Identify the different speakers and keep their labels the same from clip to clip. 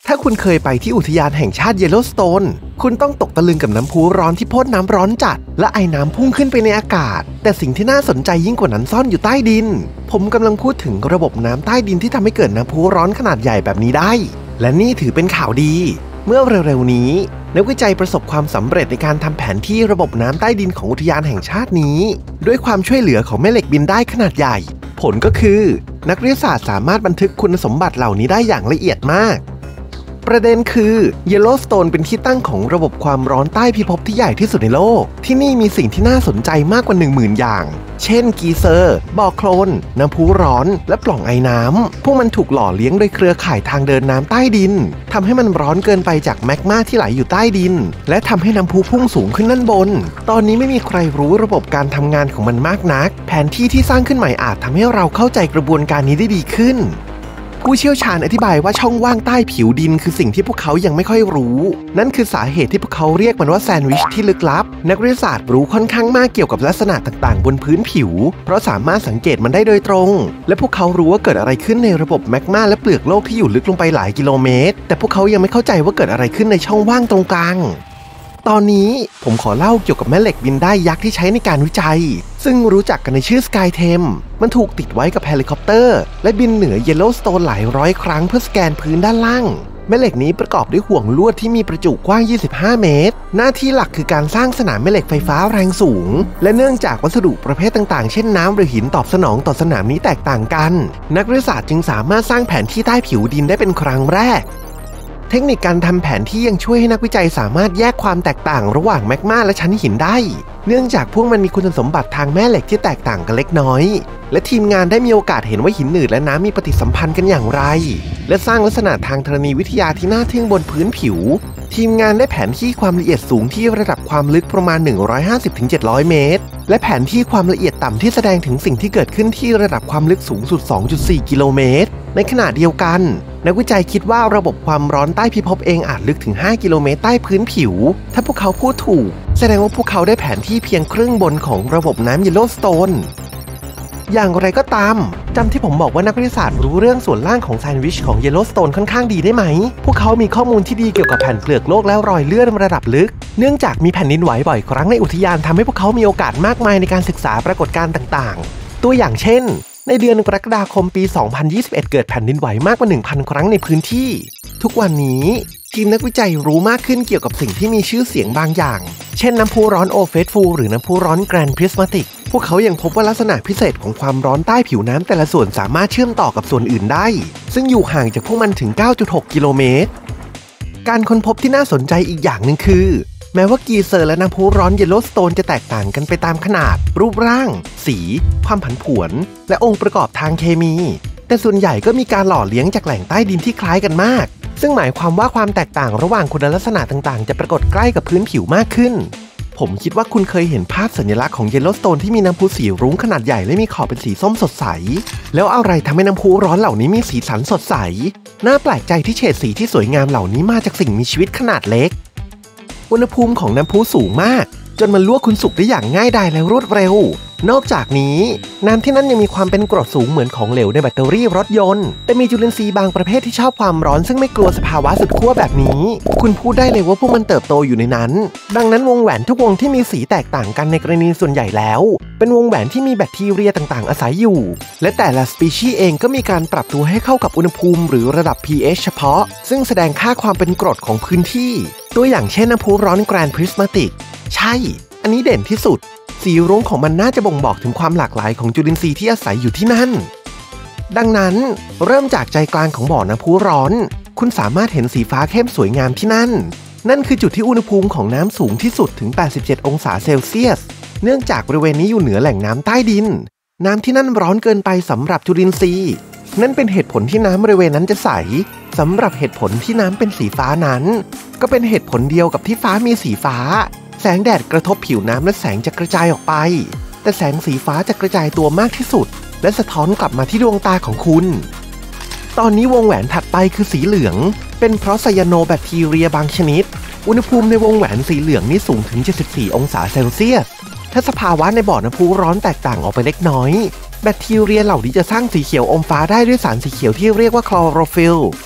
Speaker 1: ถ้าคุณเคยไปที่อุทยานแห่งชาติเยลโลสโตนคุณต้องตกตะลึงกับน้ำพุร้อนที่พ่นน้ำร้อนจัดและไอน้ำพุ่งขึ้นไปในอากาศแต่สิ่งที่น่าสนใจยิ่งกว่านั้นซ่อนอยู่ใต้ดินผมกำลังพูดถึงระบบน้ำใต้ดินที่ทำให้เกิดน้ำพุร้อนขนาดใหญ่แบบนี้ได้และนี่ถือเป็นข่าวดีเมื่อเร็วๆนี้นักวิจัยประสบความสำเร็จในการทำแผนที่ระบบน้ำใต้ดินของอุทยานแห่งชาตินี้ด้วยความช่วยเหลือของแม่เหล็กบินได้ขนาดใหญ่ผลก็คือนักวิทยาศาสตร์สามารถบันทึกคุณสมบัติเหล่านี้ได้อย่างละเอียดมากประเด็นคือเยลโลสโตนเป็นที่ตั้งของระบบความร้อนใต้พิภพที่ใหญ่ที่สุดในโลกที่นี่มีสิ่งที่น่าสนใจมากกว่า 10,000 อย่างเช่นกีเซอร์บ่อโคลนน้ำพุร้อนและปล่องไอน้ำพวกมันถูกหล่อเลี้ยงโดยเครือข่ายทางเดินน้ำใต้ดินทำให้มันร้อนเกินไปจากแมกมาที่ไหลอยู่ใต้ดินและทำให้น้ำพุพุ่งสูงขึ้นด้านบนตอนนี้ไม่มีใครรู้ระบบการทำงานของมันมากนักแผนที่ที่สร้างขึ้นใหม่อาจทำให้เราเข้าใจกระบวนการนี้ได้ดีขึ้นผู้เชี่ยวชาญอธิบายว่าช่องว่างใต้ผิวดินคือสิ่งที่พวกเขายังไม่ค่อยรู้นั่นคือสาเหตุที่พวกเขาเรียกมันว่าแซนด์วิชที่ลึกลับนักวิทยาศาสตร์รู้ค่อนข้างมากเกี่ยวกับลักษณะต่างๆบนพื้นผิวเพราะสามารถสังเกตมันได้โดยตรงและพวกเขารู้ว่าเกิดอะไรขึ้นในระบบแมกมาและเปลือกโลกที่อยู่ลึกลงไปหลายกิโลเมตรแต่พวกเขายังไม่เข้าใจว่าเกิดอะไรขึ้นในช่องว่างตรงกลางตอนนี้ผมขอเล่าเกี่ยวกับแม่เหล็กบินได้ยักษ์ที่ใช้ในการวิจัยซึ่งรู้จักกันในชื่อ SkyTem มันถูกติดไว้กับเฮลิคอปเตอร์และบินเหนือเยลโลสโตนหลายร้อยครั้งเพื่อสแกนพื้นด้านล่างแม่เหล็กนี้ประกอบด้วยห่วงลวดที่มีประจุกว้าง 25 เมตรหน้าที่หลักคือการสร้างสนามแม่เหล็กไฟฟ้าแรงสูงและเนื่องจากวัสดุประเภทต่างๆเช่นน้ำหรือหินตอบสนองต่อสนามนี้แตกต่างกันนักวิทยาศาสตร์จึงสามารถสร้างแผนที่ใต้ผิวดินได้เป็นครั้งแรกเทคนิคการทำแผนที่ยังช่วยให้นักวิจัยสามารถแยกความแตกต่างระหว่างแมกมาและชั้นหินได้เนื่องจากพวกมันมีคุณสมบัติทางแม่เหล็กที่แตกต่างกันเล็กน้อยและทีมงานได้มีโอกาสเห็นว่าหินหนืดและน้ำมีปฏิสัมพันธ์กันอย่างไรและสร้างลักษณะทางธรณีวิทยาที่น่าทึ่งบนพื้นผิวทีมงานได้แผนที่ความละเอียดสูงที่ระดับความลึกประมาณ 150-700 เมตรและแผนที่ความละเอียดต่ำที่แสดงถึงสิ่งที่เกิดขึ้นที่ระดับความลึกสูงสุด 2.4 กิโลเมตรในขณะเดียวกันนักวิจัยคิดว่าระบบความร้อนใต้พิภพเองอาจลึกถึง 5 กิโลเมตรใต้พื้นผิวถ้าพวกเขาพูดถูกแสดงว่าพวกเขาได้แผนที่เพียงครึ่งบนของระบบน้ำเยลโลสโตนอย่างไรก็ตามจำที่ผมบอกว่านักวิทยาศาสตร์รู้เรื่องส่วนล่างของแซนด์วิชของเยลโลสโตนค่อนข้างดีได้ไหมพวกเขามีข้อมูลที่ดีเกี่ยวกับแผ่นเปลือกโลกและรอยเลื่อนระดับลึกเนื่องจากมีแผ่นดินไหวบ่อยครั้งในอุทยานทำให้พวกเขามีโอกาสมากมายในการศึกษาปรากฏการณ์ต่างๆตัวอย่างเช่นในเดือนกรกฎาคมปี 2021 เกิดแผ่นดินไหวมากกว่า 1,000 ครั้งในพื้นที่ทุกวันนี้ทีมนักวิจัยรู้มากขึ้นเกี่ยวกับสิ่งที่มีชื่อเสียงบางอย่างเช่นน้ำพุร้อนโอเฟสฟูลหรือน้ำพุร้อนแกรนด์พริสมาติกพวกเขายังพบว่าลักษณะพิเศษของความร้อนใต้ผิวน้ำแต่ละส่วนสามารถเชื่อมต่อกับส่วนอื่นได้ซึ่งอยู่ห่างจากพวกมันถึง 9.6 กิโลเมตรการค้นพบที่น่าสนใจอีกอย่างหนึ่งคือแม้ว่ากีเซอร์และน้ำพุร้อนเยลโลสโตนจะแตกต่างกันไปตามขนาดรูปร่างสีความผันผวนและองค์ประกอบทางเคมีแต่ส่วนใหญ่ก็มีการหล่อเลี้ยงจากแหล่งใต้ดินที่คล้ายกันมากซึ่งหมายความว่าความแตกต่างระหว่างคุณลักษณะต่างๆจะปรากฏใกล้กับพื้นผิวมากขึ้นผมคิดว่าคุณเคยเห็นภาพสัญลักษณ์ของเยลโลสโตนที่มีน้ำพุสีรุ้งขนาดใหญ่และมีขอบเป็นสีส้มสดใสแล้วอะไรทำให้น้ำพุร้อนเหล่านี้มีสีสันสดใสน่าแปลกใจที่เฉดสีที่สวยงามเหล่านี้มาจากสิ่งมีชีวิตขนาดเล็กอุณหภูมิของน้ำพุสูงมากจนมันลวกคุณสุกได้อย่างง่ายดายและรวดเร็วนอกจากนี้น้ำที่นั่นยังมีความเป็นกรดสูงเหมือนของเหลวในแบตเตอรี่รถยนต์แต่มีจุลินทรีย์บางประเภทที่ชอบความร้อนซึ่งไม่กลัวสภาวะสุดขั้วแบบนี้คุณพูดได้เลยว่าพวกมันเติบโตอยู่ในนั้นดังนั้นวงแหวนทุกวงที่มีสีแตกต่างกันในกรณีส่วนใหญ่แล้วเป็นวงแหวนที่มีแบคทีเรียต่างๆอาศัยอยู่และแต่ละสปีชีส์เองก็มีการปรับตัวให้เข้ากับอุณหภูมิหรือระดับ pH เฉพาะซึ่งแสดงค่าความเป็นกรดของพื้นที่ตัวอย่างเช่นน้ำพุร้อนแกรนด์พริสมาติกใช่อันนี้เด่นที่สุดสีรุ้งของมันน่าจะบ่งบอกถึงความหลากหลายของจุลินทรีย์ที่อาศัยอยู่ที่นั่นดังนั้นเริ่มจากใจกลางของบ่อน้ำพุร้อนคุณสามารถเห็นสีฟ้าเข้มสวยงามที่นั่นคือจุดที่อุณหภูมิของน้ำสูงที่สุดถึง 87 องศาเซลเซียสเนื่องจากบริเวณนี้อยู่เหนือแหล่งน้ำใต้ดินน้ำที่นั่นร้อนเกินไปสำหรับจุลินทรีย์นั่นเป็นเหตุผลที่น้ำบริเวณนั้นจะใสสำหรับเหตุผลที่น้ำเป็นสีฟ้านั้นก็เป็นเหตุผลเดียวกับที่ฟ้ามีสีฟ้าแสงแดดกระทบผิวน้ำและแสงจะกระจายออกไปแต่แสงสีฟ้าจะกระจายตัวมากที่สุดและสะท้อนกลับมาที่ดวงตาของคุณตอนนี้วงแหวนถัดไปคือสีเหลืองเป็นเพราะไซยาโนแบคทีเรียบางชนิดอุณหภูมิในวงแหวนสีเหลืองนี่สูงถึง 74 องศาเซลเซียสถ้าสภาวะในบ่อน้ำพุร้อนแตกต่างออกไปเล็กน้อยแบคทีเรียเหล่านี้จะสร้างสีเขียวอมฟ้าได้ด้วยสารสีเขียวที่เรียกว่าคลอโรฟิล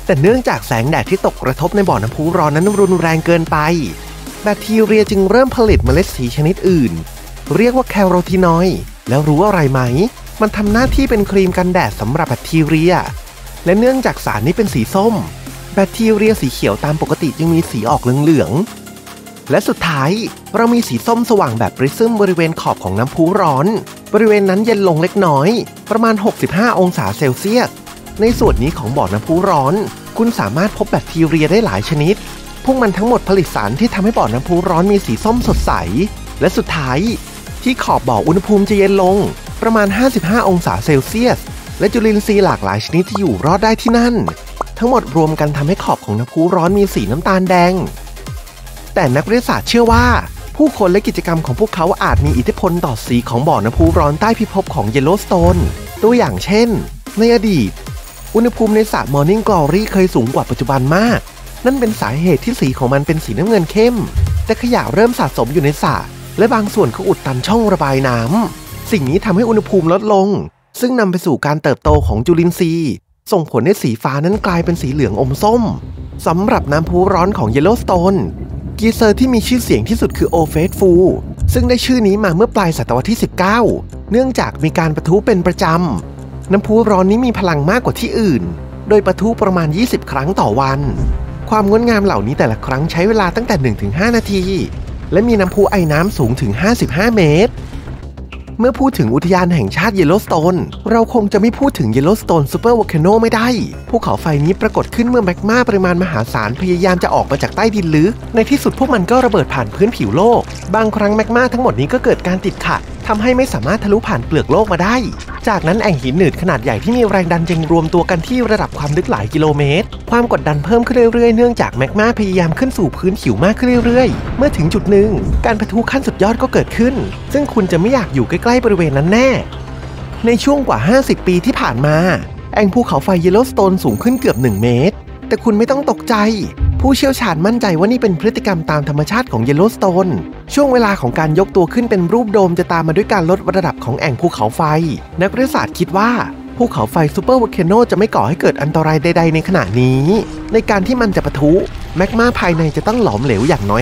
Speaker 1: แต่เนื่องจากแสงแดดที่ตกกระทบในบ่อน้ำพุร้อนนั้นรุนแรงเกินไปแบคทีเรียจึงเริ่มผลิตเมล็ดสีชนิดอื่นเรียกว่าแคโรทีนอยด์แล้วรู้อะไรไหมมันทำหน้าที่เป็นครีมกันแดดสำหรับแบคทีเรียและเนื่องจากสารนี้เป็นสีส้มแบคทีเรียสีเขียวตามปกติจึงมีสีออกเหลืองๆและสุดท้ายเรามีสีส้มสว่างแบบปริซึมบริเวณขอบของน้ำพุร้อนบริเวณนั้นเย็นลงเล็กน้อยประมาณ65องศาเซลเซียสในส่วนนี้ของบ่อน้ำพุร้อนคุณสามารถพบแบคทีเรียได้หลายชนิดพวกมันทั้งหมดผลิตสารที่ทำให้บ่อน้ำพุร้อนมีสีส้มสดใสและสุดท้ายที่ขอบบ่ออุณหภูมิจะเย็นลงประมาณ55องศาเซลเซียสและจุลินทรีย์หลากหลายชนิดที่อยู่รอดได้ที่นั่นทั้งหมดรวมกันทำให้ขอบของน้ำพุร้อนมีสีน้ำตาลแดงแต่นักวิทยาศาสตร์เชื่อว่าผู้คนและกิจกรรมของพวกเขาอาจมีอิทธิพลต่อสีของบ่อน้ำพุร้อนใต้พิภพของเยลโลสโตนตัวอย่างเช่นในอดีตอุณหภูมิในสระมอร์นิ่งกลอรี่เคยสูงกว่าปัจจุบันมากนั่นเป็นสาเหตุที่สีของมันเป็นสีน้ำเงินเข้มแต่ขยะเริ่มสะสมอยู่ในสระและบางส่วนก็อุดตันช่องระบายน้ำสิ่งนี้ทำให้อุณหภูมิลดลงซึ่งนำไปสู่การเติบโตของจุลินทรีย์ส่งผลให้สีฟ้านั้นกลายเป็นสีเหลืองอมส้มสำหรับน้ำพุร้อนของเยลโลสโตนกีเซอร์ที่มีชื่อเสียงที่สุดคือโอเฟสฟูซึ่งได้ชื่อนี้มาเมื่อปลายศตวรรษที่19เนื่องจากมีการปะทุเป็นประจำน้ำพุร้อนนี้มีพลังมากกว่าที่อื่นโดยปะทุประมาณ20ครั้งต่อวันความงดงามเหล่านี้แต่ละครั้งใช้เวลาตั้งแต่ 1-5 นาทีและมีน้ำพุไอน้ำสูงถึง55เมตรเมื่อพูดถึงอุทยานแห่งชาติเยลโลสโตนเราคงจะไม่พูดถึงเยลโลสโตนซูเปอร์วอลเคโนไม่ได้ภูเขาไฟนี้ปรากฏขึ้นเมื่อแมกมาปริมาณมหาศาลพยายามจะออกมาจากใต้ดินลึกในที่สุดพวกมันก็ระเบิดผ่านพื้นผิวโลกบางครั้งแมกมาทั้งหมดนี้ก็เกิดการติดขัดทำให้ไม่สามารถทะลุผ่านเปลือกโลกมาได้จากนั้นแอ่งหินหนืดขนาดใหญ่ที่มีแรงดันจึงรวมตัวกันที่ระดับความลึกหลายกิโลเมตรความกดดันเพิ่มขึ้นเรื่อยๆเนื่องจากแมกมาพยายามขึ้นสู่พื้นผิวมากขึ้นเรื่อยๆเมื่อถึงจุดหนึ่งการปะทุขั้นสุดยอดก็เกิดขึ้นซึ่งคุณจะไม่อยากอยู่ใกล้ๆบริเวณนั้นแน่ในช่วงกว่า50ปีที่ผ่านมาแอ่งภูเขาไฟเยลโลสโตนสูงขึ้นเกือบ1เมตรแต่คุณไม่ต้องตกใจผู้เชี่ยวชาญมั่นใจว่านี่เป็นพฤติกรรมตามธรรมชาติของเยลโลสโตนช่วงเวลาของการยกตัวขึ้นเป็นรูปโดมจะตามมาด้วยการลดระดับของแอ่งภูเขาไฟนักวิทยาศาสตร์คิดว่าภูเขาไฟซูเปอร์วอลเคโนจะไม่ก่อให้เกิดอันตรายใดๆในขณะนี้ในการที่มันจะปะทุแมกมาภายในจะต้องหลอมเหลวอย่างน้อย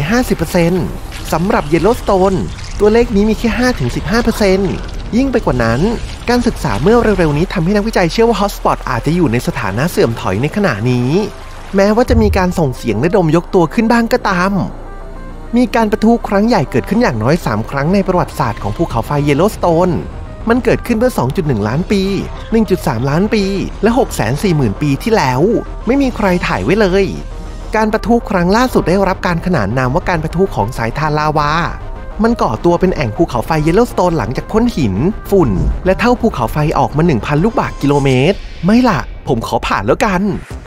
Speaker 1: 50% สำหรับเยลโลสโตนตัวเลขนี้มีแค่ 5-15%ยิ่งไปกว่านั้นการศึกษาเมื่อเร็วๆนี้ทำให้นักวิจัยเชื่อว่าฮอตสปอตอาจจะอยู่ในสถานะเสื่อมถอยในขณะนี้แม้ว่าจะมีการส่งเสียงและดมยกตัวขึ้นบ้างก็ตามมีการปะทุครั้งใหญ่เกิดขึ้นอย่างน้อย3ครั้งในประวัติศาสตร์ของภูเขาไฟเยลโลสโตนมันเกิดขึ้นเมื่อ 2.1 ล้านปี 1.3 ล้านปีและ 640,000 ปีที่แล้วไม่มีใครถ่ายไว้เลยการปะทุครั้งล่าสุดได้รับการขนานนามว่าการปะทุของสายทานลาวามันก่อตัวเป็นแอ่งภูเขาไฟเยลโลสโตนหลังจากพ่นหินฝุ่นและเท่าภูเขาไฟออกมา 1,000 ลูกบาศก์กิโลเมตรไม่ล่ะผมขอผ่านแล้วกัน